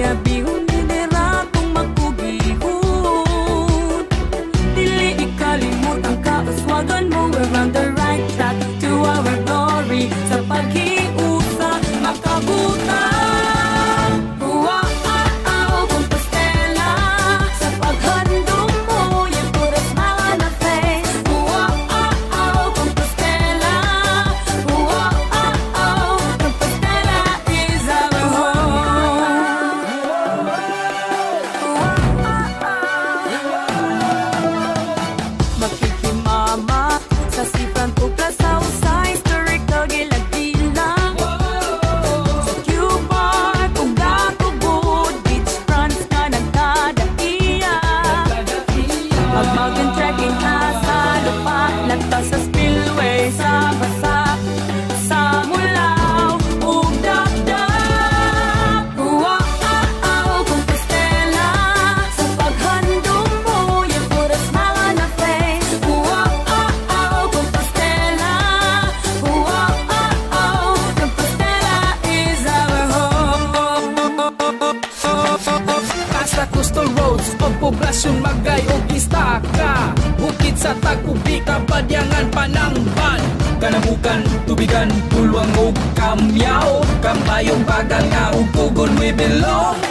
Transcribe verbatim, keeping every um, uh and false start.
Bihong minera kung magpugihon. Dili ikalimot ang kaaswagan mo. We're on the right track to our glory. Sa paghiusa makabuta. Poblasyon Magay o Istaka, bukid sa Tagubi, Kapadyangan, Panangban, Kanabukan, Tubigan, Pulwang o Kamyaw, Kampayong, Paganga o Pugon, we belong.